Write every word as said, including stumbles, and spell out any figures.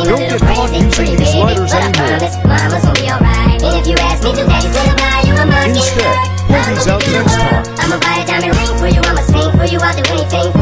Don't get caught using these lighters anymore. Instead, pull these out next time. I'ma buy a diamond ring for you, I'ma sing for you, I'll do anything for